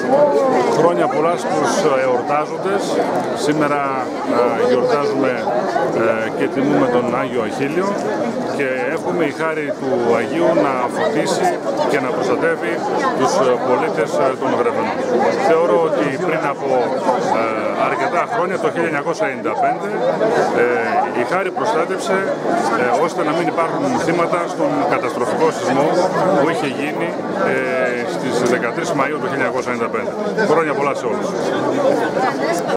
Χρόνια πολλά στους εορτάζοντες. Σήμερα γιορτάζουμε και τιμούμε τον Άγιο Αχίλιο και εύχομαι η χάρη του Αγίου να φωτίσει και να προστατεύει τους πολίτες των Γρεβενών. Θεωρώ ότι πριν από αρκετά χρόνια, το 1995, η χάρη προστάτευσε ώστε να μην υπάρχουν θύματα στον καταστροφικό σεισμό που είχε γίνει στις 13 Μαΐου του 1995. Χρόνια πολλά σε όλους.